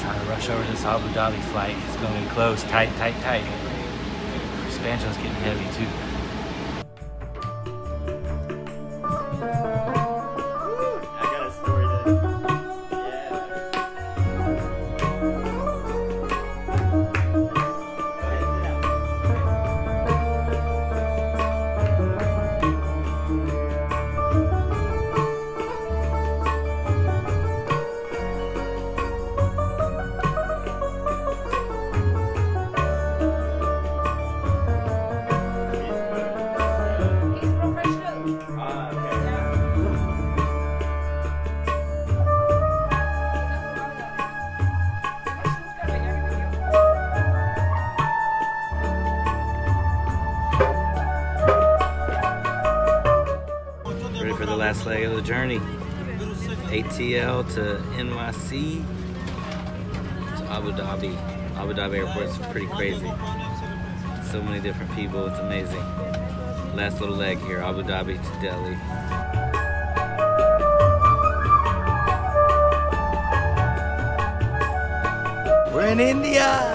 Trying to rush over this Abu Dhabi flight. It's going to be close, tight, tight, tight. This banjo's getting heavy too. For the last leg of the journey, ATL to NYC to Abu Dhabi. Abu Dhabi airport is pretty crazy. So many different people, it's amazing. Last little leg here, Abu Dhabi to Delhi. We're in India!